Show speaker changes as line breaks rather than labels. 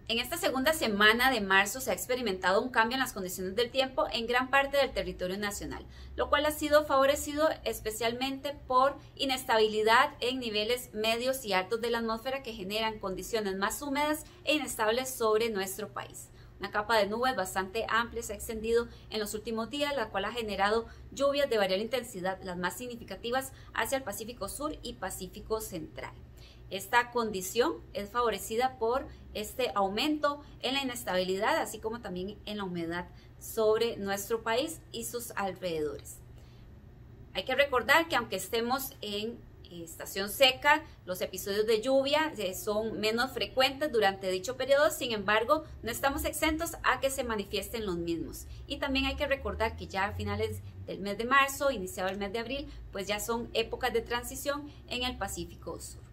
En esta segunda semana de marzo se ha experimentado un cambio en las condiciones del tiempo en gran parte del territorio nacional, lo cual ha sido favorecido especialmente por inestabilidad en niveles medios y altos de la atmósfera que generan condiciones más húmedas e inestables sobre nuestro país. Una capa de nubes bastante amplia se ha extendido en los últimos días, la cual ha generado lluvias de variable intensidad, las más significativas hacia el Pacífico Sur y Pacífico Central. Esta condición es favorecida por este aumento en la inestabilidad, así como también en la humedad sobre nuestro país y sus alrededores. Hay que recordar que aunque estemos en estación seca, los episodios de lluvia son menos frecuentes durante dicho periodo, sin embargo, no estamos exentos a que se manifiesten los mismos. Y también hay que recordar que ya a finales del mes de marzo, iniciado el mes de abril, pues ya son épocas de transición en el Pacífico Sur.